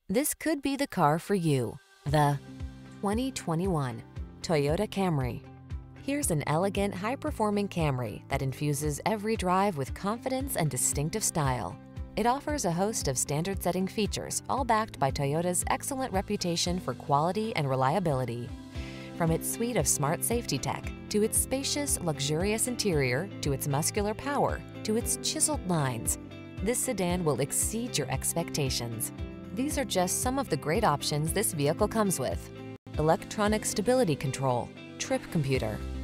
This could be the car for you. The 2021 Toyota Camry. Here's an elegant, high-performing Camry that infuses every drive with confidence and distinctive style. It offers a host of standard-setting features, all backed by Toyota's excellent reputation for quality and reliability. From its suite of smart safety tech, to its spacious, luxurious interior, to its muscular power, to its chiseled lines, this sedan will exceed your expectations. These are just some of the great options this vehicle comes with: electronic stability control, trip computer,